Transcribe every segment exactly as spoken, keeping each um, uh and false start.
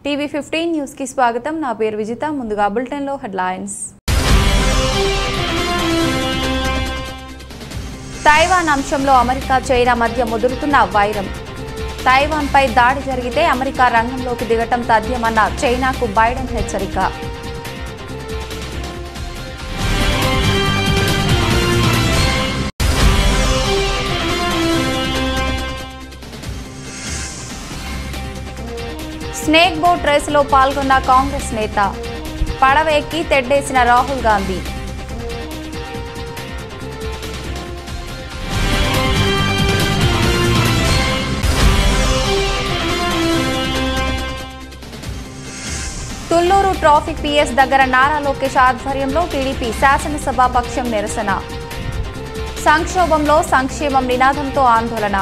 TV fifteen news కి స్వాగతం. నా పేరు విజిత. ముందుగా బులెటిన్ లో హెడ్లైన్స్. తైవాన్ అంశంలో అమెరికా చైనా మధ్య ముదురుతున్న వైరం. తైవాన్ పై దాడి జరిగితే అమెరికా రంగంలోకి దిగటం తథ్యమన్న చైనాకు బైడెన్ హెచ్చరిక. స్నేక్ బోట్ రేసులో పాల్గొన్న కాంగ్రెస్ నేత పడవ ఎక్కి తెడ్డేసిన రాహుల్ గాంధీ. తుళ్లూరు ట్రాఫిక్ పిఎస్ దగ్గర నారా లోకేష్ ఆధ్వర్యంలో టీడీపీ శాసనసభాపక్షం నిరసన. సంక్షోభంలో సంక్షేమం నినాదంతో ఆందోళన.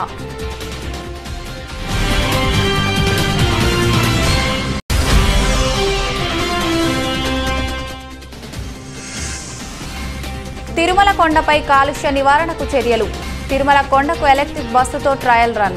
తిరుమల కొండపై కాలుష్య నివారణకు చర్యలు. తిరుమల కొండకు ఎలక్ట్రిక్ బస్సుతో ట్రయల్ రన్.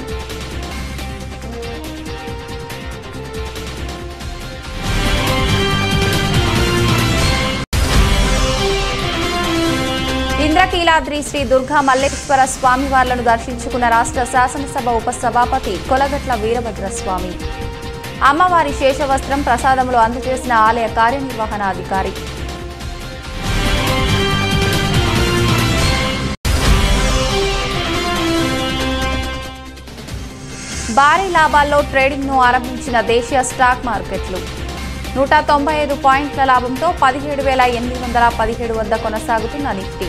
ఇంద్రకీలాద్రి శ్రీ దుర్గా మల్లేశ్వర స్వామివార్లను దర్శించుకున్న రాష్ట్ర శాసనసభ ఉపసభాపతి కొలగట్ల వీరభద్రస్వామి. అమ్మవారి శేషవస్త్రం ప్రసాదములు అందజేసిన ఆలయ కార్యనిర్వహణాధికారి. భారీ లాభాల్లో ట్రేడింగ్ ను ఆరంభించిన దేశీయ స్టాక్ మార్కెట్లు. నూట తొంభై ఐదు పాయింట్ల లాభంతో పదిహేడు వేల ఎనిమిది వందల పదిహేడు వద్ద కొనసాగుతున్న నిఫ్టీ.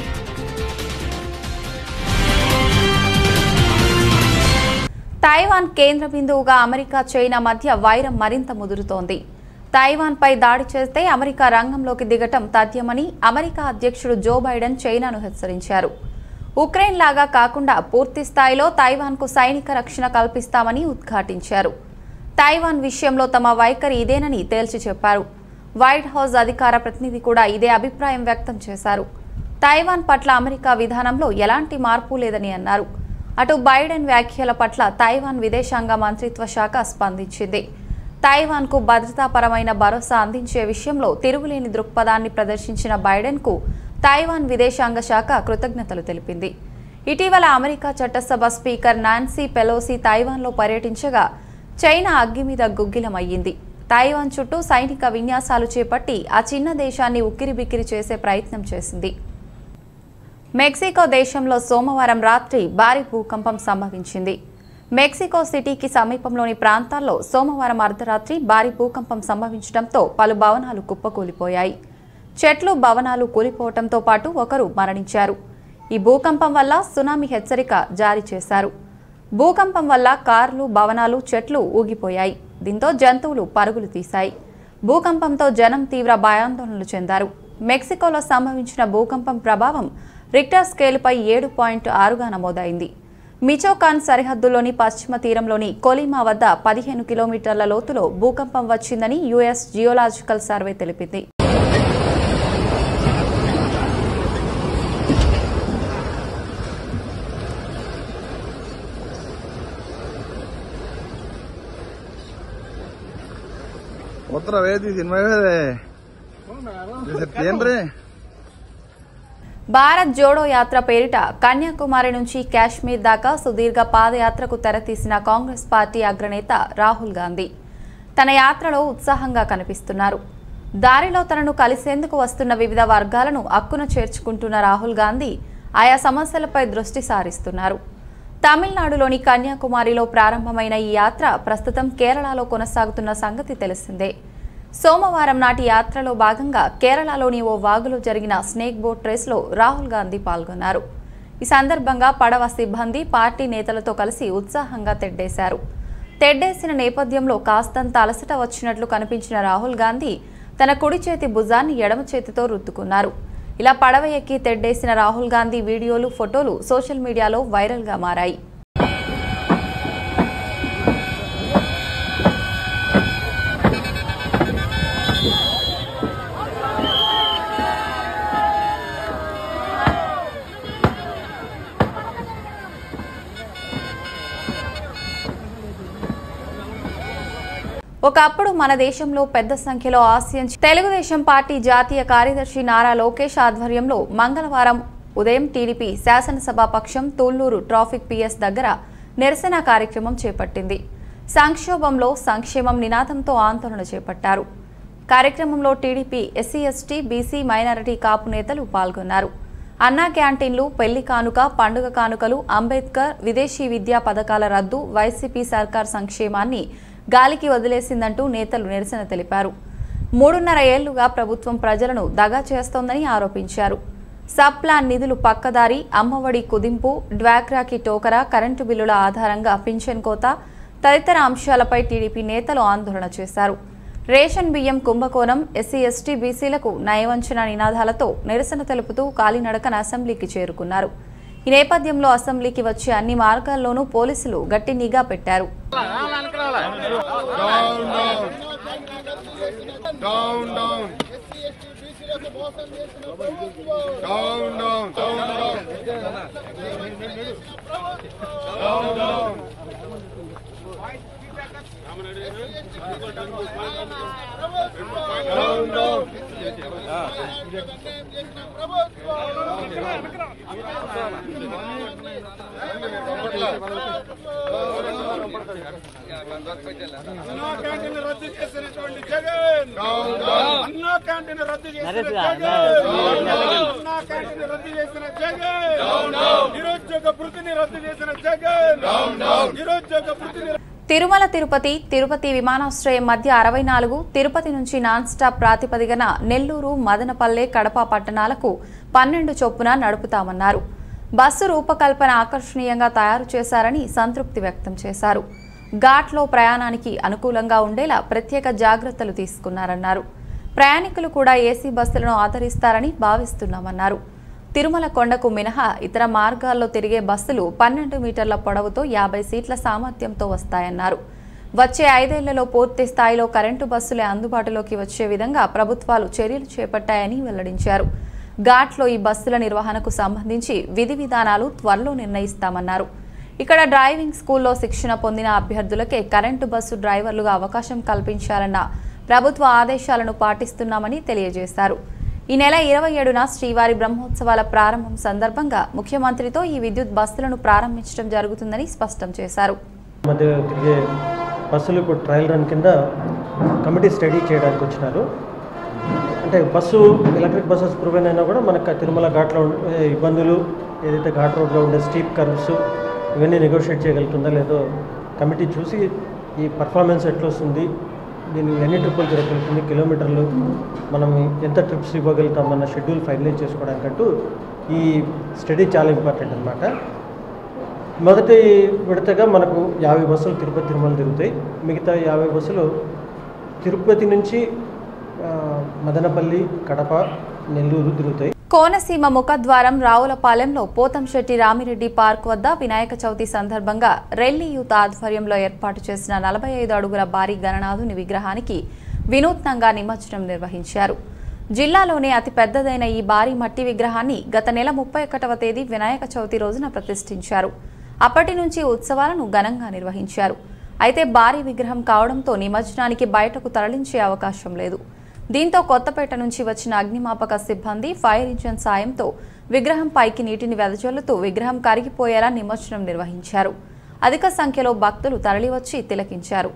తైవాన్ కేంద్ర బిందువుగా అమెరికా చైనా మధ్య వైరం మరింత ముదురుతోంది. తైవాన్ పై దాడి చేస్తే అమెరికా రంగంలోకి దిగటం తథ్యమని అమెరికా అధ్యక్షుడు జో బైడెన్ చైనాను హెచ్చరించారు. ఉక్రెయిన్ లాగా కాకుండా పూర్తి స్థాయిలో తైవాన్కు సైనిక రక్షణ కల్పిస్తామని ఉద్ఘాటించారు. తైవాన్ విషయంలో తమ వైఖరి ఇదేనని తేల్చి చెప్పారు. వైట్ హౌస్ అధికార ప్రతినిధి కూడా ఇదే అభిప్రాయం వ్యక్తం చేశారు. తైవాన్ పట్ల అమెరికా విధానంలో ఎలాంటి మార్పు లేదని అన్నారు. అటు బైడెన్ వ్యాఖ్యల పట్ల తైవాన్ విదేశాంగ మంత్రిత్వ శాఖ స్పందించింది. తైవాన్కు భద్రతాపరమైన భరోసా అందించే విషయంలో తిరుగులేని దృక్పథాన్ని ప్రదర్శించిన బైడెన్కు తైవాన్ విదేశాంగ శాఖ కృతజ్ఞతలు తెలిపింది. ఇటీవల అమెరికా చట్టసభ స్పీకర్ నాన్సీ పెలోసి తైవాన్లో పర్యటించగా చైనా అగ్గి మీద గుగ్గిలమయ్యింది. తైవాన్ చుట్టూ సైనిక విన్యాసాలు చేపట్టి ఆ చిన్న దేశాన్ని ఉక్కిరిబిక్కిరి చేసే ప్రయత్నం చేసింది. మెక్సికో దేశంలో సోమవారం రాత్రి భారీ భూకంపం సంభవించింది. మెక్సికో సిటీకి సమీపంలోని ప్రాంతాల్లో సోమవారం అర్ధరాత్రి భారీ భూకంపం సంభవించడంతో పలు భవనాలు కుప్పకూలిపోయాయి. చెట్లు భవనాలు కూలిపోవడంతో పాటు ఒకరు మరణించారు. ఈ భూకంపం వల్ల సునామీ హెచ్చరిక జారీ చేశారు. భూకంపం వల్ల కార్లు, భవనాలు, చెట్లు ఊగిపోయాయి. దీంతో జంతువులు పరుగులు తీశాయి. భూకంపంతో జనం తీవ్ర భయాందోళనలు చెందారు. మెక్సికోలో సంభవించిన భూకంపం ప్రభావం రిక్టర్ స్కేలుపై ఏడు పాయింట్ ఆరుగా నమోదైంది. మిచోకాన్ సరిహద్దులోని పశ్చిమ తీరంలోని కొలిమా వద్ద పదిహేను కిలోమీటర్ల లోతులో భూకంపం వచ్చిందని యుఎస్ జియోలాజికల్ సర్వే తెలిపింది. Otra vez diecinueve de, de septiembre. Bharat Jodo Yatra పేరిట కన్యాకుమారి నుంచి కాశ్మీర్ దాకా సుదీర్ఘ పాదయాత్రకు తెరతీసిన కాంగ్రెస్ పార్టీ అగ్రనేత రాహుల్ గాంధీ తన యాత్రలో ఉత్సాహంగా కనిపిస్తున్నారు. దారిలో తనను కలిసేందుకు వస్తున్న వివిధ వర్గాలను అక్కున చేర్చుకుంటున్న రాహుల్ గాంధీ ఆయా సమస్యలపై దృష్టి సారిస్తున్నారు. తమిళనాడులోని కన్యాకుమారిలో ప్రారంభమైన ఈ యాత్ర ప్రస్తుతం కేరళలో కొనసాగుతున్న సంగతి తెలిసిందే. సోమవారం నాటి యాత్రలో భాగంగా కేరళలోని ఓ వాగులో జరిగిన స్నేక్ బోట్ రేసులో రాహుల్ గాంధీ పాల్గొన్నారు. ఈ సందర్భంగా పడవ సిబ్బంది పార్టీ నేతలతో కలిసి ఉత్సాహంగా తెడ్డేశారు. తెడ్డేసిన నేపథ్యంలో కాస్తంత అలసట వచ్చినట్లు కనిపించిన రాహుల్ గాంధీ తన కుడి చేతి భుజాన్ని ఎడమ చేతితో రుద్దుకున్నారు. ఇలా పడవ ఎక్కి తెడ్డేసిన రాహుల్ గాంధీ వీడియోలు, ఫోటోలు సోషల్ మీడియాలో వైరల్గా మారాయి. ఒక ఒకప్పుడు మన దేశంలో పెద్ద సంఖ్యలో ఆసియన్ తెలుగుదేశం పార్టీ జాతీయ కార్యదర్శి నారా లోకేష్ ఆధ్వర్యంలో మంగళవారం ఉదయం టీడీపీ శాసనసభ పక్షం తూళ్లూరు ట్రాఫిక్ పిఎస్ దగ్గర నిరసన కార్యక్రమం చేపట్టింది. సంక్షోభంలో సంక్షేమం నినాదంతో ఆందోళన చేపట్టారు. కార్యక్రమంలో TDP SC ST BC minority Kapu నేతలు పాల్గొన్నారు. అన్నా క్యాంటీన్లు, పెళ్లి కానుక, పండుగ కానుకలు, అంబేద్కర్ విదేశీ విద్యా పథకాల రద్దు, వైసీపీ సర్కార్ సంక్షేమాన్ని గాలికి వదిలేసిందంటూ నేతలు నిరసన తెలిపారు. మూడున్నర ఏళ్లుగా ప్రభుత్వం ప్రజలను దగా చేస్తోందని ఆరోపించారు. సబ్ ప్లాన్ నిధులు పక్కదారి, అమ్మఒడి కుదింపు, డ్వాక్రాకి టోకరా, కరెంటు బిల్లుల ఆధారంగా పింఛన్ కోత తదితర అంశాలపై టీడీపీ నేతలు ఆందోళన చేశారు. రేషన్ బియ్యం కుంభకోణం, ఎస్సీ ఎస్టీ బీసీలకు నయవంచన నినాదాలతో నిరసన తెలుపుతూ కాలినడకన అసెంబ్లీకి చేరుకున్నారు. ఈ నేపథ్యంలో అసెంబ్లీకి వచ్చే అన్ని మార్గాల్లోనూ పోలీసులు గట్టి నిఘా పెట్టారు. తిరుమల తిరుపతి తిరుపతి విమానాశ్రయం మధ్య అరవై నాలుగు తిరుపతి నుంచి నాన్ స్టాప్ ప్రాతిపదికన నెల్లూరు, మదనపల్లె, కడప పట్టణాలకు పన్నెండు చొప్పున నడుపుతామన్నారు. బస్సు రూపకల్పన ఆకర్షణీయంగా తయారు చేశారని సంతృప్తి వ్యక్తం చేశారు. ఘాట్లో ప్రయాణానికి అనుకూలంగా ఉండేలా ప్రత్యేక జాగ్రత్తలు తీసుకున్నారన్నారు. ప్రయాణికులు కూడా ఏసీ బస్సులను ఆదరిస్తారని భావిస్తున్నామన్నారు. తిరుమల కొండకు మినహా ఇతర మార్గాల్లో తిరిగే బస్సులు పన్నెండు మీటర్ల పొడవుతో యాభై సీట్ల సామర్థ్యంతో వస్తాయన్నారు. వచ్చే ఐదేళ్లలో పూర్తి స్థాయిలో కరెంటు బస్సులే అందుబాటులోకి వచ్చే విధంగా ప్రభుత్వాలు చర్యలు చేపట్టాయని వెల్లడించారు. ఘాట్లో ఈ బస్సుల నిర్వహణకు సంబంధించి విధి విధానాలు త్వరలో నిర్ణయిస్తామన్నారు. ఇక్కడ డ్రైవింగ్ స్కూల్లో శిక్షణ పొందిన అభ్యర్థులకే కరెంటు బస్సు డ్రైవర్లుగా అవకాశం కల్పించాలన్న ప్రభుత్వ ఆదేశాలను పాటిస్తున్నామని తెలియజేశారు. ఈ నెల ఇరవై ఏడున శ్రీవారి బ్రహ్మోత్సవాల ప్రారంభం సందర్భంగా ముఖ్యమంత్రితో ఈ విద్యుత్ బస్సులను ప్రారంభించడం జరుగుతుందని స్పష్టం చేశారు. బస్సులు ఇప్పుడు ట్రయల్ రన్ కింద కమిటీ స్టడీ చేయడానికి వచ్చినారు. అంటే బస్సు ఎలక్ట్రిక్ బస్సెస్ ప్రూవెన్ అయినా కూడా మనకు తిరుమల ఘాట్లో ఇబ్బందులు, ఏదైతే ఘాట్ రోడ్లో ఉండే స్టీప్ కర్వ్స్ ఇవన్నీ నెగోషియేట్ చేయగలుగుతుందా లేదో కమిటీ చూసి ఈ పర్ఫార్మెన్స్ ఎట్లా వస్తుంది, దీన్ని ఎన్ని ట్రిప్పులు జరగలుగుతుంది, కిలోమీటర్లు మనం ఎంత ట్రిప్స్ ఇవ్వగలుగుతామన్న షెడ్యూల్ ఫైనలైజ్ చేసుకోవడానికంటూ ఈ స్టడీ చాలా ఇంపార్టెంట్ అనమాట. మొదటి విడతగా మనకు యాభై బస్సులు తిరుపతి తిరుమల తిరుగుతాయి. మిగతా యాభై బస్సులు తిరుపతి నుంచి మదనపల్లి, కడప, నెల్లూరు తిరుగుతాయి. కోనసీమ ముఖద్వారం రావులపాలెంలో పోతంశెట్టి రామిరెడ్డి పార్క్ వద్ద వినాయక చవితి సందర్భంగా రెల్లి యూత్ ఆధ్వర్యంలో ఏర్పాటు చేసిన నలభై ఐదు అడుగుల భారీ గణనాథుని విగ్రహానికి వినూత్నంగా నిమజ్జనం నిర్వహించారు. జిల్లాలోనే అతి పెద్దదైన ఈ భారీ మట్టి విగ్రహాన్ని గత నెల ముప్పై ఒకటవ తేదీ వినాయక చవితి రోజున ప్రతిష్ఠించారు. అప్పటి నుంచి ఉత్సవాలను ఘనంగా నిర్వహించారు. అయితే భారీ విగ్రహం కావడంతో నిమజ్జనానికి బయటకు తరలించే అవకాశం లేదు. దీంతో కొత్తపేట నుంచి వచ్చిన అగ్నిమాపక సిబ్బంది ఫైర్ ఇంజిన్ సాయంతో విగ్రహం పైకి నీటిని వెదజల్లుతూ విగ్రహం కరిగిపోయేలా నిమజ్జనం నిర్వహించారు. అధిక సంఖ్యలో భక్తులు తరలివచ్చి తిలకించారు.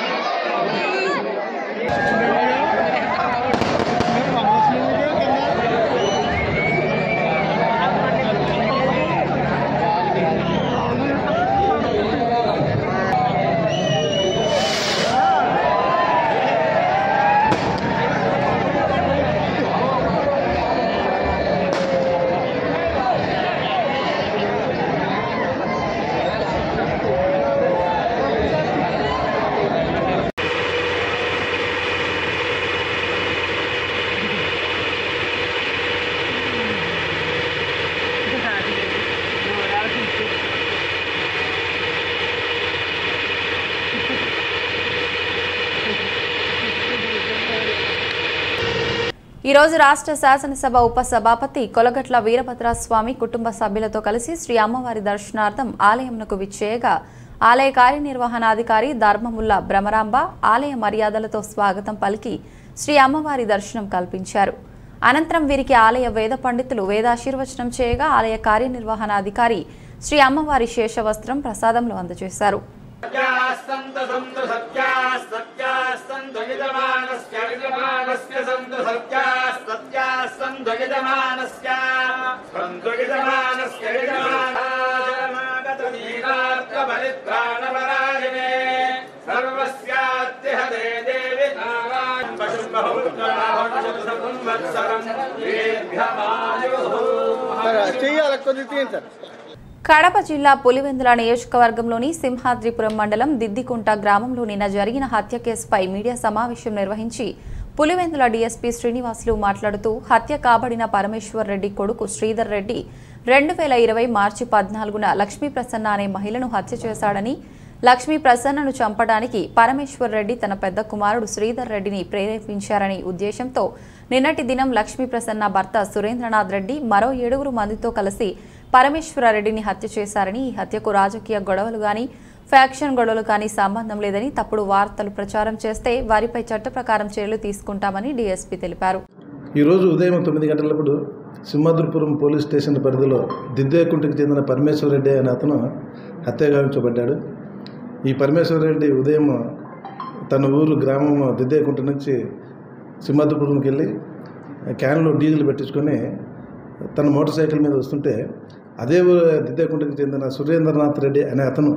ఈ రోజు రాష్ట్ర శాసనసభ ఉప సభాపతి కొలగట్ల వీరభద్రస్వామి కుటుంబ సభ్యులతో కలిసి శ్రీ అమ్మవారి దర్శనార్థం ఆలయంకు విచ్చేయగా ఆలయ కార్యనిర్వహణాధికారి ధర్మముల్లా భ్రమరాంబ ఆలయ మర్యాదలతో స్వాగతం పలికి శ్రీ అమ్మవారి దర్శనం కల్పించారు. అనంతరం వీరికి ఆలయ వేద పండితులు వేదాశీర్వచనం చేయగా ఆలయ కార్యనిర్వహణాధికారి శ్రీ అమ్మవారి శేషవస్త్రం ప్రసాదంలో అందజేశారు. కడప జిల్లా పులివెందుల నియోజకవర్గంలోని సింహాద్రిపురం మండలం దిద్దికుంట గ్రామంలో నిన్న జరిగిన హత్య కేసుపై మీడియా సమావేశం నిర్వహించి పులివెందుల డీఎస్పీ శ్రీనివాసులు మాట్లాడుతూ హత్య కాబడిన పరమేశ్వర్ రెడ్డి కొడుకు శ్రీధర్ రెడ్డి రెండు వేల ఇరవై మార్చి పద్నాలుగున లక్ష్మీ ప్రసన్న అనే మహిళను హత్య చేశాడని, లక్ష్మీ ప్రసన్నను చంపడానికి పరమేశ్వర్ రెడ్డి తన పెద్ద కుమారుడు శ్రీధర్ రెడ్డిని ప్రేరేపించారని ఉద్దేశంతో నిన్నటి దినం లక్ష్మీ ప్రసన్న భర్త సురేంద్రనాథ్ రెడ్డి మరో ఏడుగురు మందితో కలిసి పరమేశ్వర రెడ్డిని హత్య చేశారని, ఈ హత్యకు రాజకీయ గొడవలు గాని ఫ్యాక్షన్ గొడవలు కానీ సంబంధం లేదని, తప్పుడు వార్తలు ప్రచారం చేస్తే వారిపై చట్ట ప్రకారం చర్యలు తీసుకుంటామని డీఎస్పీ తెలిపారు. ఈరోజు ఉదయం తొమ్మిది గంటలప్పుడు సింహాద్రిపురం పోలీస్ స్టేషన్ పరిధిలో దిద్దేకుంటకు చెందిన పరమేశ్వర రెడ్డి అనే అతను హత్యగావించబడ్డాడు. ఈ పరమేశ్వర రెడ్డి ఉదయం తన ఊరు గ్రామం దిద్దేకుంట నుంచి సింహాద్రిపురంకి వెళ్ళి క్యాన్లో డీజిల్ పెట్టించుకొని తన మోటార్ సైకిల్ మీద వస్తుంటే అదే దిద్దేకుంటకు చెందిన సురేంద్రనాథ్ రెడ్డి అనే అతను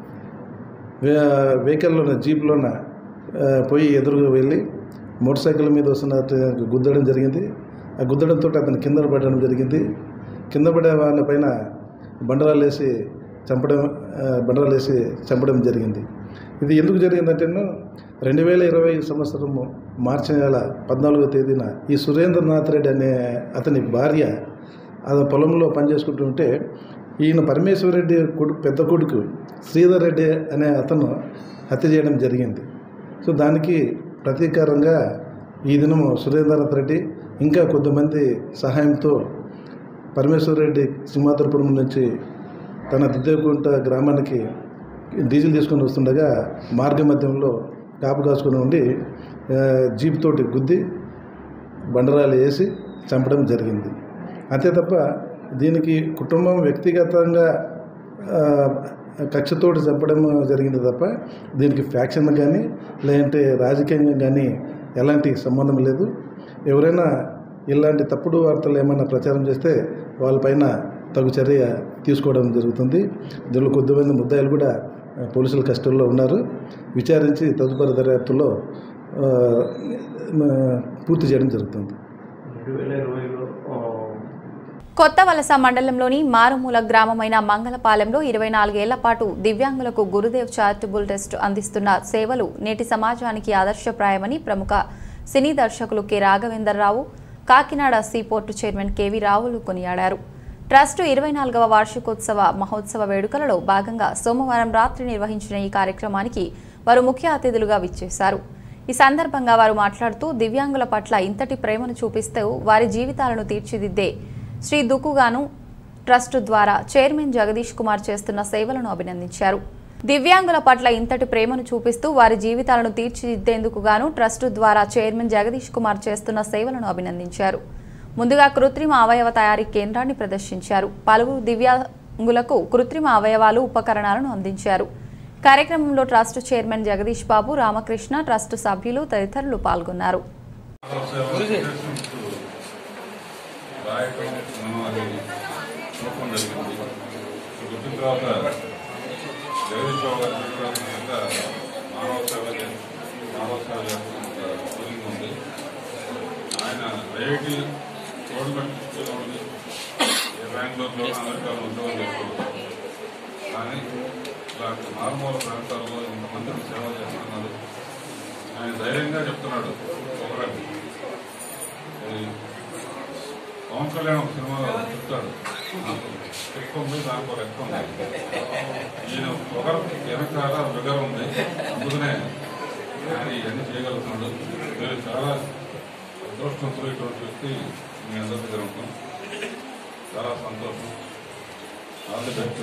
వెహికల్లోన జీప్లోన పోయి ఎదురుగా వెళ్ళి మోటార్ సైకిల్ మీద వస్తున్న గుద్దడం జరిగింది. ఆ గుద్దడంతో అతను కింద పడడం జరిగింది. కింద పడే వాని పైన బండరాలు వేసి చంపడం బండరాలు వేసి చంపడం జరిగింది. ఇది ఎందుకు జరిగిందంటేను రెండు వేల ఇరవై సంవత్సరము మార్చి నెల పద్నాలుగో తేదీన ఈ సురేంద్రనాథ్ రెడ్డి అనే అతని భార్య అది పొలంలో పనిచేసుకుంటుంటే ఈయన పరమేశ్వర రెడ్డి కొడుకు పెద్ద కొడుకు శ్రీధర్ రెడ్డి అనే అతను హత్య చేయడం జరిగింది. సో దానికి ప్రతీకారంగా ఈ దినము సురేంద్రనాథ్ రెడ్డి ఇంకా కొంతమంది సహాయంతో పరమేశ్వర రెడ్డి సింహాద్రిపురం నుంచి తన దిద్దేకుంట గ్రామానికి డీజిల్ తీసుకొని వస్తుండగా మార్గ మధ్యంలో కాపు కాసుకొని ఉండి జీప్ తోటి గుద్ది బండరాలు వేసి చంపడం జరిగింది. అంతే తప్ప దీనికి కుటుంబం వ్యక్తిగతంగా కక్షతోటి చంపడం జరిగింది తప్ప దీనికి ఫ్యాక్షన్ కానీ లేదంటే రాజకీయంగా కానీ ఎలాంటి సంబంధం లేదు. ఎవరైనా ఇలాంటి తప్పుడు వార్తలు ఏమైనా ప్రచారం చేస్తే వాళ్ళపైన తగు చర్య తీసుకోవడం జరుగుతుంది. దీనిలో కొద్దిమంది ముద్దాయిలు కూడా పోలీసుల కస్టడీలో ఉన్నారు. విచారించి తదుపరి దర్యాప్తులో పూర్తి చేయడం జరుగుతుంది. కొత్త వలస మండలంలోని మారుమూల గ్రామమైన మంగళపాలెంలో ఇరవై నాలుగేళ్ల పాటు దివ్యాంగులకు గురుదేవ్ చారిటబుల్ ట్రస్ట్ అందిస్తున్న సేవలు నేటి సమాజానికి ఆదర్శప్రాయమని ప్రముఖ సినీ దర్శకులు K Raghavendra Rao, Kakinada seaport chairman KV రావులు కొనియాడారు. ట్రస్టు ఇరవై నాలుగవ వార్షికోత్సవ మహోత్సవ వేడుకలలో భాగంగా సోమవారం రాత్రి నిర్వహించిన ఈ కార్యక్రమానికి వారు ముఖ్య అతిథులుగా విచ్చేశారు. ఈ సందర్భంగా వారు మాట్లాడుతూ దివ్యాంగుల పట్ల ఇంతటి ప్రేమను చూపిస్తూ వారి జీవితాలను తీర్చిదిద్దే శ్రీ దుక్కుగాను ట్రస్టు ద్వారా చైర్మన్ జగదీష్ కుమార్ చేస్తున్న సేవలను అభినందించారు. దివ్యాంగుల పట్ల ఇంతటి ప్రేమను చూపిస్తూ వారి జీవితాలను తీర్చిదిద్దేందుకు గాను ట్రస్టు ద్వారా చైర్మన్ జగదీష్ కుమార్ చేస్తున్న సేవలను అభినందించారు. ముందుగా కృత్రిమ అవయవ తయారీ కేంద్రాన్ని ప్రదర్శించారు. పలువురు దివ్యాంగులకు కృత్రిమ అవయవాలు ఉపకరణాలను అందించారు. కార్యక్రమంలో trust chairman Jagadish Babu, Ramakrishna, trust సభ్యులు తదితరులు పాల్గొన్నారు. బెంగళూరులో అమెరికాలో ఉద్యోగం చేసుకోవచ్చు. కానీ ఇలాంటి మారుమూల ప్రాంతాల్లో ఇంతమందికి సేవ చేస్తున్నారు. ఆయన ధైర్యంగా చెప్తున్నాడు. ఒకరండి పవన్ కళ్యాణ్ ఒక సినిమాలో చెప్తాడు, నాకు ఎక్కువ ఉంది, దానికి ఒక ఎక్కువ ఉంది. ఈయన ఒకరు వెనకాల విగర్ ఉంది, అందుకనే ఆయన ఇవన్నీ చేయగలుగుతున్నాడు. మీరు చాలా అదృష్టవంతులు ఇటువంటి వ్యక్తి మీ అందరి దగ్గర ఉంటాం. చాలా సంతోషం. All the best.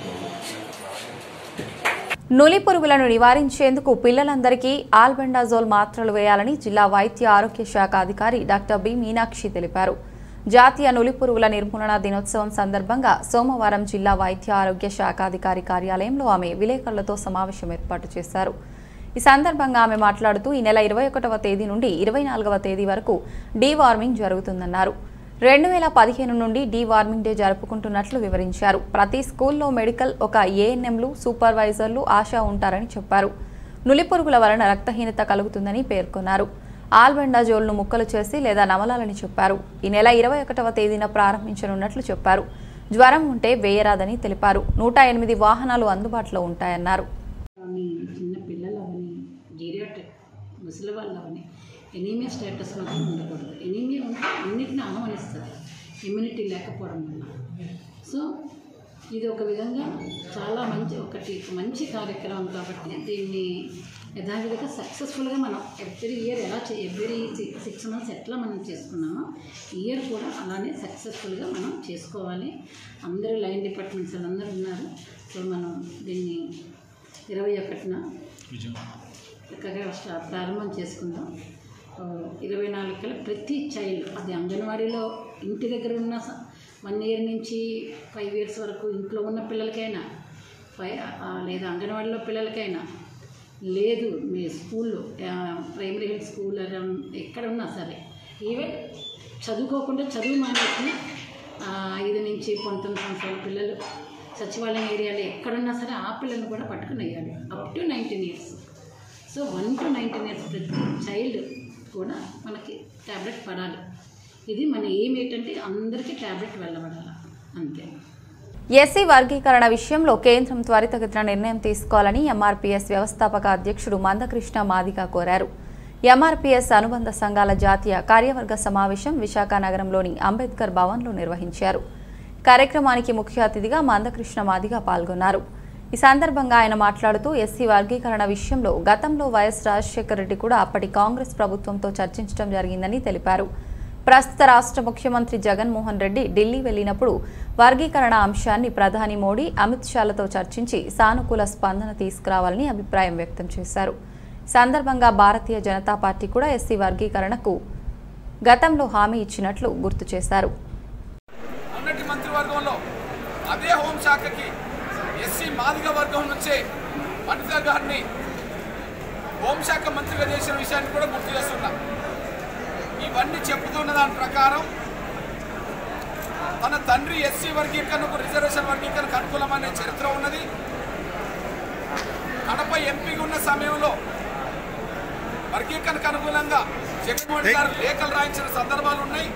నులి పురుగులను నివారించేందుకు పిల్లలందరికీ ఆల్బెండాజోల్ మాత్రలు వేయాలని జిల్లా వైద్య ఆరోగ్య శాఖ అధికారి డాక్టర్ బి మీనాక్షి తెలిపారు. జాతీయ నులి పురుగుల నిర్మూలన దినోత్సవం సందర్భంగా సోమవారం జిల్లా వైద్య ఆరోగ్య శాఖ అధికారి కార్యాలయంలో ఆమె విలేకరులతో సమావేశం ఏర్పాటు చేశారు. ఈ సందర్భంగా ఆమె మాట్లాడుతూ ఈ నెల ఇరవై ఒకటవ తేదీ నుండి ఇరవై నాలుగవ తేదీ వరకు డీ వార్మింగ్ జరుగుతుందన్నారు. రెండు వేల పదిహేను నుండి డీ వార్మింగ్ డే జరుపుకుంటున్నట్లు వివరించారు. ప్రతి స్కూల్లో మెడికల్, ఒక ఏఎన్ఎంలు, సూపర్వైజర్లు, ఆశా ఉంటారని చెప్పారు. నులి పురుగుల వలన రక్తహీనత కలుగుతుందని పేర్కొన్నారు. ఆల్బెండాజోల్ను ముక్కలు చేసి లేదా నమలాలని చెప్పారు. ఈ నెల ఇరవై ఒకటవ తేదీన ప్రారంభించనున్నట్లు చెప్పారు. జ్వరం ఉంటే వేయరాదని తెలిపారు. నూట ఎనిమిది వాహనాలు అందుబాటులో ఉంటాయన్నారు. చిన్న పిల్లలు అవని, జీరియాట్రిక్ ముసలి వాళ్ళు అవని ఎనీమియా స్టేటస్ మాత్రం ఉండకూడదు. ఎనీమియా ఉంటే అన్నిటిని ఆహ్వానిస్తుంది ఇమ్యూనిటీ లేకపోవడం వల్ల. సో ఇది ఒక విధంగా చాలా మంచి ఒకటి మంచి కార్యక్రమం కాబట్టి దీన్ని యథావిధిగా సక్సెస్ఫుల్గా మనం ఎవ్రీ ఇయర్ ఎలా చే ఎవ్రీ సిక్స్ మంత్స్ ఎట్లా మనం చేసుకున్నామో ఇయర్ కూడా అలానే సక్సెస్ఫుల్గా మనం చేసుకోవాలి. అందరూ లైన్ డిపార్ట్మెంట్స్ అందరూ ఉన్నారు. సో మనం దీన్ని ఇరవై ఒకటిన చక్కగా ప్రారంభం చేసుకుందాం. ఇరవై నాలుగు కల్లా ప్రతి చైల్డ్, అది అంగన్వాడీలో ఇంటి దగ్గర ఉన్న వన్ ఇయర్ నుంచి ఫైవ్ ఇయర్స్ వరకు ఇంట్లో ఉన్న పిల్లలకైనా, ఫైవ్ లేదా అంగన్వాడీలో పిల్లలకైనా, లేదు మీ స్కూల్లో ప్రైమరీ హెల్త్ స్కూల్ ఎక్కడ ఉన్నా సరే, ఈవెన్ చదువుకోకుండా చదువు మానేసిన ఐదు నుంచి పంతొమ్మిది సంవత్సరాల పిల్లలు సచివాలయం ఏరియాలో ఎక్కడున్నా సరే ఆ పిల్లల్ని కూడా పట్టుకుని అయ్యాలి up to nineteen years. So one to nineteen years ప్రతి చైల్డ్ కూడా మనకి ట్యాబ్లెట్ పడాలి. ఇది మన ఎయిమ్ ఏంటంటే అందరికీ ట్యాబ్లెట్ వెళ్ళబడాలి, అంతే. ఎస్సీ వర్గీకరణ విషయంలో కేంద్రం త్వరితగతిన నిర్ణయం తీసుకోవాలని ఎంఆర్పీఎస్ వ్యవస్థాపక అధ్యక్షుడు మందకృష్ణ మాదిగ కోరారు. ఎంఆర్పీఎస్ అనుబంధ సంఘాల జాతీయ కార్యవర్గ సమావేశం విశాఖ నగరంలోని అంబేద్కర్ భవన్లో నిర్వహించారు. కార్యక్రమానికి ముఖ్య అతిథిగా మందకృష్ణ మాదిగ పాల్గొన్నారు. ఈ సందర్భంగా ఆయన మాట్లాడుతూ ఎస్సీ వర్గీకరణ విషయంలో గతంలో వైఎస్ రాజశేఖర రెడ్డి కూడా అప్పటి కాంగ్రెస్ ప్రభుత్వంతో చర్చించడం జరిగిందని తెలిపారు. ప్రస్తుత రాష్ట్ర ముఖ్యమంత్రి జగన్మోహన్ రెడ్డి ఢిల్లీ వెళ్లినప్పుడు వర్గీకరణ అంశాన్ని ప్రధాని మోడీ, అమిత్ షాలతో చర్చించి సానుకూల స్పందన తీసుకురావాలని అభిప్రాయం వ్యక్తం చేశారు. ఈ సందర్భంగా భారతీయ జనతా పార్టీ కూడా ఎస్సీ వర్గీకరణకు గతంలో హామీ ఇచ్చినట్లు గుర్తు చేశారు. మంత్రివర్గంలో అదే హోంశాఖకి ఎస్సీ మాదిగ వర్గం నుంచే వనిత గారిని హోంశాఖ మంత్రిగా చేసిన విషయాన్ని కూడా గుర్తు చేస్తున్నా. ఇవన్నీ చెప్పుతున్న దాని ప్రకారం తన తండ్రి ఎస్సీ వర్గీకరణకు, రిజర్వేషన్ వర్గీకరణకు అనుకూలమనే చరిత్ర ఉన్నది. కడప ఎంపీగా ఉన్న సమయంలో వర్గీకరణకు అనుకూలంగా జగన్మోహన్ గారు లేఖలు రాయించిన సందర్భాలు ఉన్నాయి.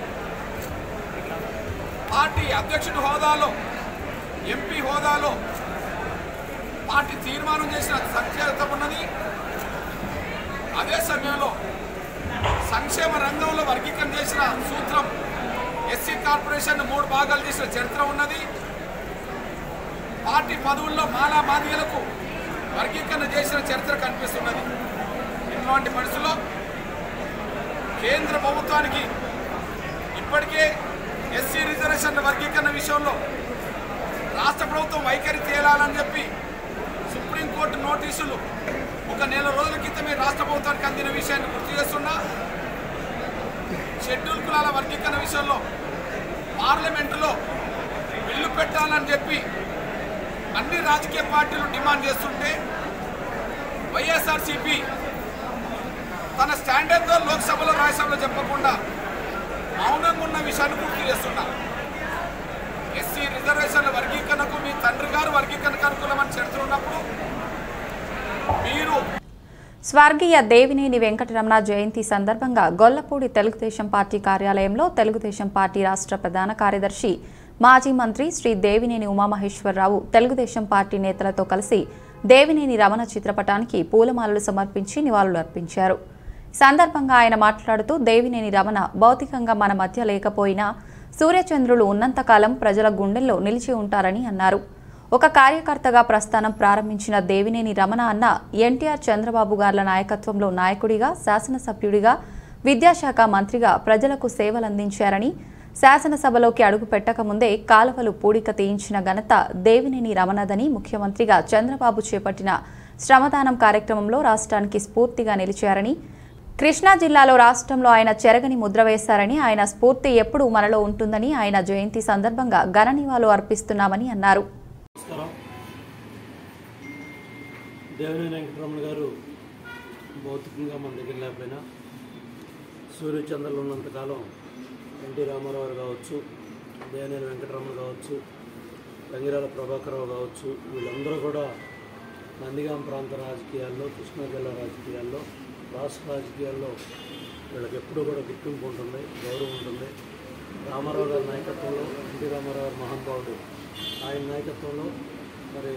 పార్టీ అధ్యక్షుడి హోదాలో, ఎంపీ హోదాలో పార్టీ తీర్మానం చేసిన సంక్షేమత ఉన్నది. అదే సమయంలో సంక్షేమ రంగంలో వర్గీకరణ చేసిన సూత్రం ఎస్సీ కార్పొరేషన్ మూడు భాగాలు చేసిన చరిత్ర ఉన్నది. పార్టీ పదవుల్లో మాలా మాదిగలకు వర్గీకరణ చేసిన చరిత్ర కనిపిస్తున్నది. ఇట్లాంటి పరిస్థితుల్లో కేంద్ర ప్రభుత్వానికి ఇప్పటికే ఎస్సీ రిజర్వేషన్ల వర్గీకరణ విషయంలో రాష్ట్ర ప్రభుత్వం వైఖరి తేలాలని చెప్పి సుప్రీంకోర్టు నోటీసులు ఒక నెల రోజుల క్రితమే రాష్ట్ర ప్రభుత్వానికి అందిన విషయాన్ని గుర్తు చేస్తున్నా. షెడ్యూల్ కులాల వర్గీకరణ విషయంలో పార్లమెంటులో బిల్లు పెట్టాలని చెప్పి అన్ని రాజకీయ పార్టీలు డిమాండ్ చేస్తుంటే వైఎస్ఆర్సీపీ తన స్టాండర్డ్తో లోక్సభలో, రాజ్యసభలో చెప్పకుండా మౌనంగా ఉన్న విషయాన్ని గుర్తు చేస్తున్నా. ఎస్సీ రిజర్వేషన్ల వర్గీకరణకు మీ తండ్రి గారు వర్గీకరణకు అనుకూలమని చరిత్ర ఉన్నప్పుడు మీరు స్వర్గీయ దేవినేని వెంకటరమణ జయంతి సందర్భంగా గొల్లపూడి తెలుగుదేశం పార్టీ కార్యాలయంలో తెలుగుదేశం పార్టీ రాష్ట్ర ప్రధాన కార్యదర్శి, మాజీ మంత్రి శ్రీ దేవినేని ఉమామహేశ్వరరావు తెలుగుదేశం పార్టీ నేతలతో కలిసి దేవినేని రమణ చిత్రపటానికి పూలమాలలు సమర్పించి నివాళులు అర్పించారు. సందర్భంగా ఆయన మాట్లాడుతూ దేవినేని రమణ భౌతికంగా మన మధ్య లేకపోయినా సూర్యచంద్రులు ఉన్నంతకాలం ప్రజల గుండెల్లో నిలిచి ఉంటారని అన్నారు. ఒక కార్యకర్తగా ప్రస్థానం ప్రారంభించిన దేవినేని రమణ అన్న ఎన్టీఆర్, చంద్రబాబు గార్ల నాయకత్వంలో నాయకుడిగా, శాసనసభ్యుడిగా, విద్యాశాఖ మంత్రిగా ప్రజలకు సేవలందించారని, శాసనసభలోకి అడుగు పెట్టకముందే కాలువలు పూడిక తీయించిన ఘనత దేవినేని రమణదని ముఖ్యమంత్రిగా చంద్రబాబు చేపట్టిన శ్రమదానం కార్యక్రమంలో రాష్ట్రానికి స్ఫూర్తిగా నిలిచారని, కృష్ణా జిల్లాలో రాష్ట్రంలో ఆయన చెరగని ముద్ర వేశారని, ఆయన స్ఫూర్తి ఎప్పుడూ మనలో ఉంటుందని ఆయన జయంతి సందర్భంగా ఘన నివాళులు అర్పిస్తున్నామని అన్నారు. దేవినేని వెంకటరమణ గారు భౌతికంగా మన దగ్గర లేకపోయినా సూర్యచంద్రులు ఉన్నంతకాలం ఎన్టీ రామారావు గారు కావచ్చు, దేవినేని వెంకటరమణ కావచ్చు, రంగిరాల ప్రభాకరరావు కావచ్చు, వీళ్ళందరూ కూడా నందిగాం ప్రాంత రాజకీయాల్లో, కృష్ణా జిల్లా రాజకీయాల్లో, రాష్ట్ర రాజకీయాల్లో వీళ్ళకి ఎప్పుడూ కూడా గుర్తింపు ఉంటుంది, గౌరవం ఉంటుంది. రామారావు గారి నాయకత్వంలో, ఎన్టీ రామారావు గారి మహానుభావుడు, ఆయన నాయకత్వంలో మరి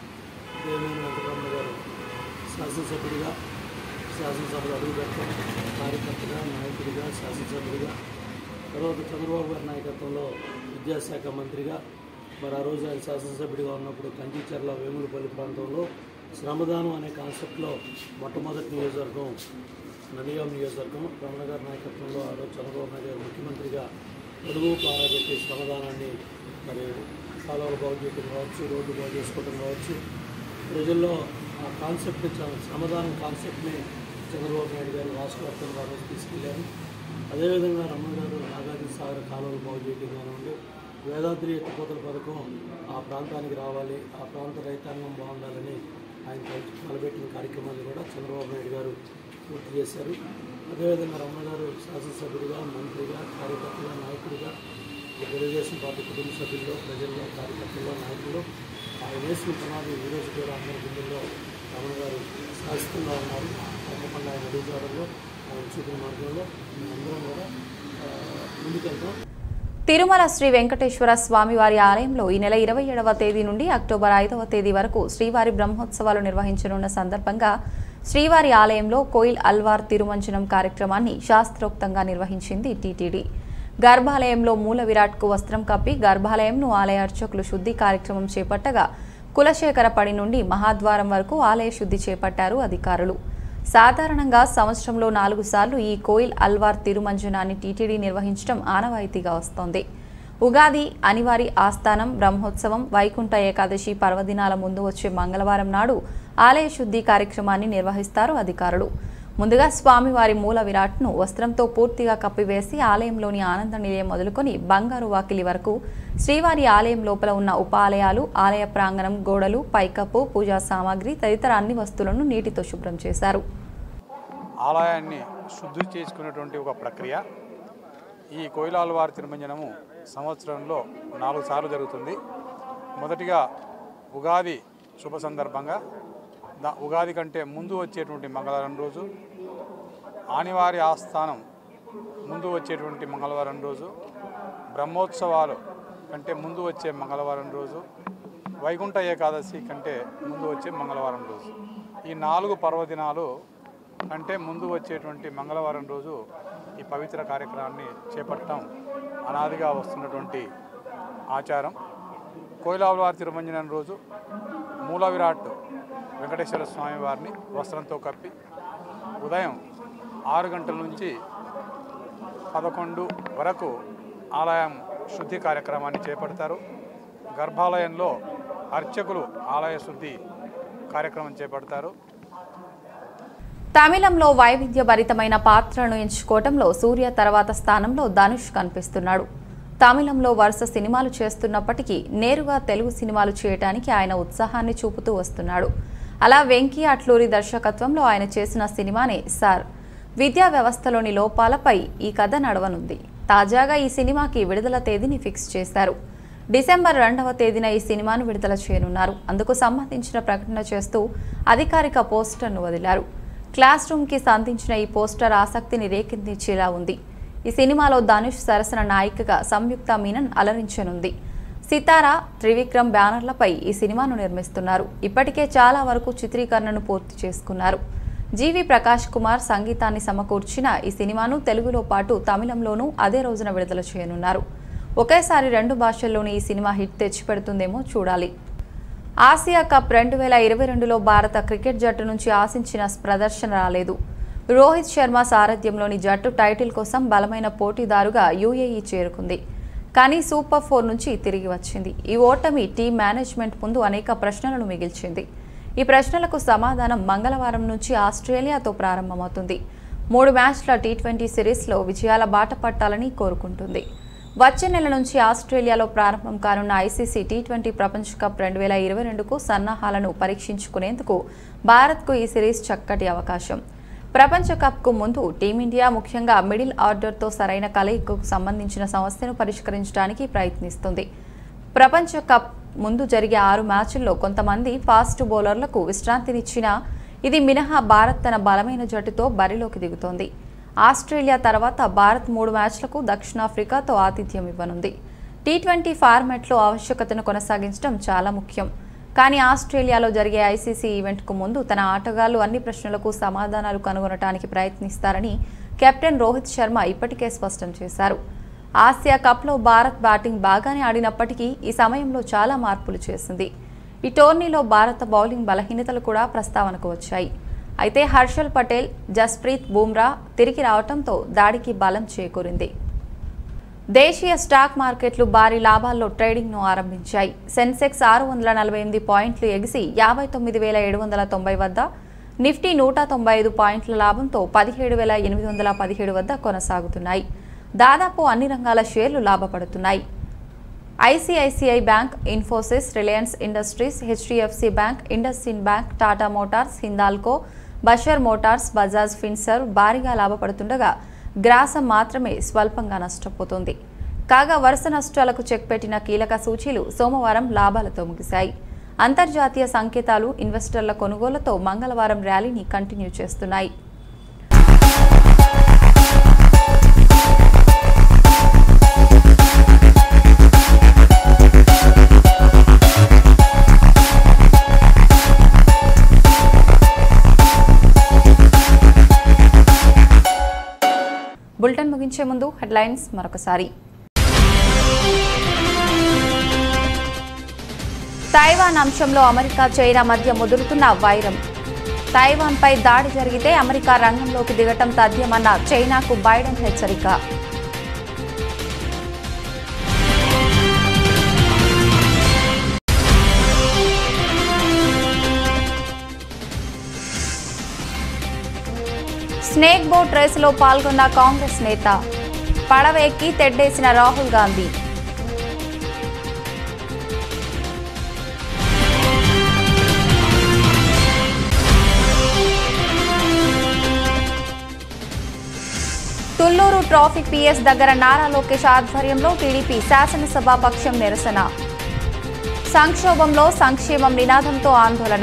దేవినేని వెంకటరమణ గారు శాసనసభ్యుడిగా శాసనసభలో అడుగు పెట్టడం, కార్యకర్తగా, నాయకుడిగా, శాసనసభ్యుడిగా, తర్వాత చంద్రబాబు గారి నాయకత్వంలో విద్యాశాఖ మంత్రిగా, మరి ఆ రోజు ఆయన శాసనసభ్యుడిగా ఉన్నప్పుడు కంచిచర్ల వేములపల్లి ప్రాంతంలో శ్రమదానం అనే కాన్సెప్ట్లో మొట్టమొదటి నియోజకవర్గం నందిగాం నియోజకవర్గం రమణ గారి నాయకత్వంలో ఆ రోజు చంద్రబాబు నాయుడు గారు ముఖ్యమంత్రిగా పొడుగు పారబెట్టి శ్రమదానాన్ని మరి కాలువలు బాగు చేయడం కావచ్చు, రోడ్డు బాగు చేసుకోవడం కావచ్చు, ప్రజల్లో ఆ కాన్సెప్ట్ శ్రమదానం కాన్సెప్ట్ని చంద్రబాబు నాయుడు గారు రాష్ట్ర వ్యాప్తంగా ఆ రోజు తీసుకెళ్లారు. అదేవిధంగా రమణ గారు నాగార్జున సాగర్ కాలువలు బాగు చేయడం కానివ్వండి, వేదాద్రి ఎత్తిపోతల పథకం ఆ ప్రాంతానికి రావాలి, ఆ ప్రాంత రైతాంగం బాగుండాలని ఆయన తలపెట్టిన కార్యక్రమాన్ని కూడా చంద్రబాబు నాయుడు గారు పూర్తి చేశారు. అదేవిధంగా రమణ గారు శాసనసభ్యుడిగా, మంత్రిగా, కార్యకర్తగా, నాయకుడిగా తెలుగుదేశం పార్టీ కుటుంబ సభ్యుల్లో, ప్రజల్లో, కార్యకర్తల్లో, నాయకులు ఆయన వేసిన పునాది ఈరోజు కూడా అందరి గుండెల్లో రమణ గారు శాశ్వతంగా ఉన్నారు. తప్పకుండా ఆయన అడుగుజాడల్లో, ఆయన చూపిన మార్గంలో మేమందరం కూడా ముందుకెళ్తాం. తిరుమల శ్రీ వెంకటేశ్వర స్వామివారి ఆలయంలో ఈ నెల ఇరవై ఏడవ తేదీ నుండి అక్టోబర్ ఐదవ తేదీ వరకు శ్రీవారి బ్రహ్మోత్సవాలు నిర్వహించనున్న సందర్భంగా శ్రీవారి ఆలయంలో కోయిల్ అల్వార్ తిరుమంజనం కార్యక్రమాన్ని శాస్త్రోక్తంగా నిర్వహించింది టీటీడీ. గర్భాలయంలో మూల విరాట్కు వస్త్రం కప్పి గర్భాలయంను ఆలయ అర్చకులు శుద్ధి కార్యక్రమం చేపట్టగా కులశేఖరపడి నుండి మహాద్వారం వరకు ఆలయ శుద్ధి చేపట్టారు అధికారులు. సాధారణంగా సంవత్సరంలో నాలుగు సార్లు ఈ కోయిల్ అల్వార్ తిరుమంజనాన్ని టీటీడీ నిర్వహించడం ఆనవాయితీగా వస్తోంది. ఉగాది, అనివారి ఆస్థానం, బ్రహ్మోత్సవం, వైకుంఠ ఏకాదశి పర్వదినాల ముందు వచ్చే మంగళవారం నాడు ఆలయ శుద్ధి కార్యక్రమాన్ని నిర్వహిస్తారు అధికారులు. ముందుగా స్వామివారి మూల విరాట్ను వస్త్రంతో పూర్తిగా కప్పివేసి ఆలయంలోని ఆనంద నిలయం మొదలుకొని బంగారు వాకిలి వరకు శ్రీవారి ఆలయం లోపల ఉన్న ఉపాలయాలు, ఆలయ ప్రాంగణం, గోడలు, పైకప్పు, పూజా సామాగ్రి తదితర అన్ని వస్తువులను నీటితో శుభ్రం చేశారు. ఆలయాన్ని శుద్ధి చేసుకునేటువంటి ఒక ప్రక్రియ. ఈ కోయిలాల్వార్ తిరుమంజనము సంవత్సరంలో నాలుగు సార్లు జరుగుతుంది. మొదటిగా ఉగాది శుభ సందర్భంగా, దా ఉగాది కంటే ముందు వచ్చేటువంటి మంగళవారం రోజు, ఆనివారి ఆస్థానం ముందు వచ్చేటువంటి మంగళవారం రోజు, బ్రహ్మోత్సవాలు కంటే ముందు వచ్చే మంగళవారం రోజు, వైకుంఠ ఏకాదశి కంటే ముందు వచ్చే మంగళవారం రోజు. ఈ నాలుగు పర్వదినాలు కంటే ముందు వచ్చేటువంటి మంగళవారం రోజు ఈ పవిత్ర కార్యక్రమాన్ని చేపట్టడం అనాదిగా వస్తున్నటువంటి ఆచారం. కోయిలాల్వార్ తిరుమంజనం రోజు మూల విరాట్ వెంకటేశ్వర స్వామి వారిని వస్త్రంతో కప్పి ఉదయం ఆరు గంటల నుంచి పదకొండు వరకు ఆలయం శుద్ధి కార్యక్రమాన్ని చేపడతారు. గర్భాలయంలో అర్చకులు ఆలయ శుద్ధి కార్యక్రమం చేపడతారు. తమిళంలో వైవిధ్యభరితమైన పాత్రలను ఎంచుకోవడంలో సూర్య తర్వాత స్థానంలో ధనుష్ కనిపిస్తున్నాడు. తమిళంలో వరుస సినిమాలు చేస్తున్నప్పటికీ నేరుగా తెలుగు సినిమాలు చేయడానికి ఆయన ఉత్సాహాన్ని చూపుతూ వస్తున్నాడు. అలా వెంకీ అట్లూరి దర్శకత్వంలో ఆయన చేసిన సినిమానే సార్. విద్యా వ్యవస్థలోని లోపాలపై ఈ కథ నడవనుంది. తాజాగా ఈ సినిమాకి విడుదల తేదీని ఫిక్స్ చేశారు. డిసెంబర్ రెండవ తేదీన ఈ సినిమాను విడుదల చేయనున్నారు. అందుకు సంబంధించిన ప్రకటన చేస్తూ అధికారిక పోస్టర్ను వదిలారు. క్లాస్ రూమ్కి సంధించిన ఈ పోస్టర్ ఆసక్తిని రేకెత్తించేలా ఉంది. ఈ సినిమాలో ధనుష్ సరసన నాయికగా సంయుక్త మీనన్ అలరించనుంది. సితారా, త్రివిక్రమ్ బ్యానర్లపై ఈ సినిమాను నిర్మిస్తున్నారు. ఇప్పటికే చాలా వరకు చిత్రీకరణను పూర్తి చేసుకున్నారు. జీవి ప్రకాష్ కుమార్ సంగీతాన్ని సమకూర్చిన ఈ సినిమాను తెలుగులో పాటు తమిళంలోనూ అదే రోజున విడుదల చేయనున్నారు. ఒకేసారి రెండు భాషల్లోని ఈ సినిమా హిట్ తెచ్చిపెడుతుందేమో చూడాలి. ఆసియా కప్ రెండు వేల ఇరవై రెండులో భారత క్రికెట్ జట్టు నుంచి ఆశించిన ప్రదర్శన రాలేదు. రోహిత్ శర్మ సారథ్యంలోని జట్టు టైటిల్ కోసం బలమైన పోటీదారుగా యూఏఈ చేరుకుంది. కానీ సూపర్ ఫోర్ నుంచి తిరిగి వచ్చింది. ఈ ఓటమి టీం మేనేజ్మెంట్ ముందు అనేక ప్రశ్నలను మిగిల్చింది. ఈ ప్రశ్నలకు సమాధానం మంగళవారం నుంచి ఆస్ట్రేలియాతో ప్రారంభమవుతుంది. మూడు మ్యాచ్ల టీ ట్వంటీ సిరీస్లో విజయాల బాట పట్టాలని కోరుకుంటుంది. వచ్చే నెల నుంచి ఆస్ట్రేలియాలో ప్రారంభం కానున్న ఐసీసీ టీ ట్వంటీ ప్రపంచ కప్ రెండు వేల ఇరవై రెండుకు సన్నాహాలను పరీక్షించుకునేందుకు భారత్కు ఈ సిరీస్ చక్కటి అవకాశం. ప్రపంచ కప్కు ముందు టీమిండియా ముఖ్యంగా మిడిల్ ఆర్డర్తో సరైన కలయికకు సంబంధించిన సమస్యను పరిష్కరించడానికి ప్రయత్నిస్తుంది. ప్రపంచ కప్ ముందు జరిగే ఆరు మ్యాచ్ల్లో కొంతమంది ఫాస్ట్ బౌలర్లకు విశ్రాంతినిచ్చినా ఇది మినహా భారత్ తన బలమైన జట్టుతో బరిలోకి దిగుతోంది. ఆస్ట్రేలియా తర్వాత భారత్ మూడు మ్యాచ్లకు దక్షిణాఫ్రికాతో ఆతిథ్యం ఇవ్వనుంది. టీ ట్వంటీ ఫార్మాట్లో ఆవశ్యకతను కొనసాగించడం చాలా ముఖ్యం. కానీ ఆస్ట్రేలియాలో జరిగే ఐసీసీ ఈవెంట్కు ముందు తన ఆటగాళ్లు అన్ని ప్రశ్నలకు సమాధానాలు కనుగొనడానికి ప్రయత్నిస్తారని కెప్టెన్ రోహిత్ శర్మ ఇప్పటికే స్పష్టం చేశారు. ఆసియా కప్లో భారత్ బ్యాటింగ్ బాగానే ఆడినప్పటికీ ఈ సమయంలో చాలా మార్పులు చేసింది. ఈ టోర్నీలో భారత బౌలింగ్ బలహీనతలు కూడా ప్రస్తావనకు వచ్చాయి. అయితే హర్షల్ పటేల్, జస్ప్రీత్ బుమ్రా తిరిగి రావడంతో దాడికి బలం చేకూరింది. దేశీయ స్టాక్ మార్కెట్లు భారీ లాభాల్లో ట్రేడింగ్ను ఆరంభించాయి. సెన్సెక్స్ ఆరు వందల నలభై ఎనిమిది పాయింట్లు ఎగిసి యాభై తొమ్మిది వేల ఏడు వందల తొంభై వద్ద, నిఫ్టీ నూట తొంభై ఐదు పాయింట్ల లాభంతో పదిహేడు వేల ఎనిమిది వందల పదిహేడు వద్ద కొనసాగుతున్నాయి. దాదాపు అన్ని రంగాల షేర్లు లాభపడుతున్నాయి. ICICI Bank, Infosys, Reliance Industries, HDFC Bank, IndusInd Bank, Tata Motors, Hindalco, బషర్ మోటార్స్, బజాజ్ ఫిన్సర్వ్ భారీగా లాభపడుతుండగా గ్రాసం మాత్రమే స్వల్పంగా నష్టపోతోంది. కాగా వరుస నష్టాలకు చెక్ పెట్టిన కీలక సూచీలు సోమవారం లాభాలతో ముగిశాయి. అంతర్జాతీయ సంకేతాలు ఇన్వెస్టర్ల కొనుగోలుతో మంగళవారం ర్యాలీని కంటిన్యూ చేస్తున్నాయి. బులెటిన్ ముగించే ముందు హెడ్లైన్స్ మరొకసారి. తైవాన్ అంశంలో అమెరికా చైనా మధ్య ముదురుతున్న వైరం. తైవాన్పై దాడి జరిగితే అమెరికా రంగంలోకి దిగటం తథ్యమన్న చైనాకు బైడెన్ హెచ్చరిక. స్నేక్ బోట్ రేసులో పాల్గొన్న కాంగ్రెస్ నేత. పడవ ఎక్కి తెడ్డేసిన రాహుల్ గాంధీ. తుళ్లూరు ట్రాఫిక్ పిఎస్ దగ్గర నారా లోకేష్ ఆధ్వర్యంలో టీడీపీ శాసనసభ పక్షం నిరసన. సంక్షోభంలో సంక్షేమం నినాదంతో ఆందోళన.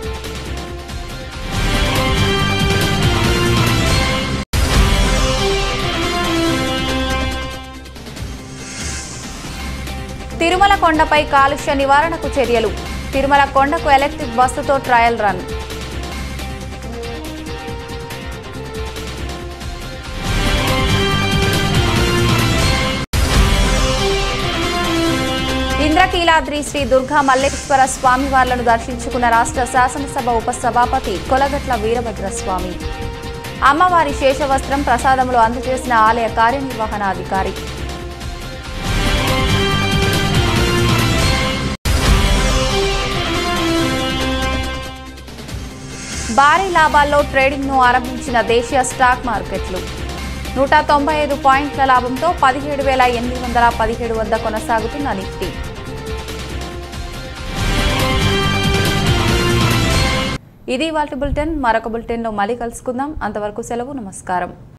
తిరుమల కొండపై కాలుష్య నివారణకు చర్యలు. తిరుమల కొండకు ఎలక్ట్రిక్ బస్సుతో ట్రయల్ రన్. ఇంద్రకీలాద్రి శ్రీ దుర్గా మల్లేశ్వర స్వామివార్లను దర్శించుకున్న రాష్ట్ర శాసనసభ ఉపసభాపతి కొలగట్ల వీరభద్రస్వామి. అమ్మవారి శేషవస్త్రం ప్రసాదములు అందజేసిన ఆలయ కార్యనిర్వహణాధికారి. భారీ లాభాల్లో ట్రేడింగ్ను ఆరంభించిన దేశీయ స్టాక్ మార్కెట్లు. నూట తొంభై ఐదు పాయింట్ల లాభంతో పదిహేడు వేల ఎనిమిది వందల పదిహేడు వద్ద కొనసాగుతున్న నిఫ్టీ. ఇది వాల్టి బులెటిన్. మరొక బులెటిన్లో మళ్ళీ కలుసుకుందాం. అంతవరకు సెలవు. నమస్కారం.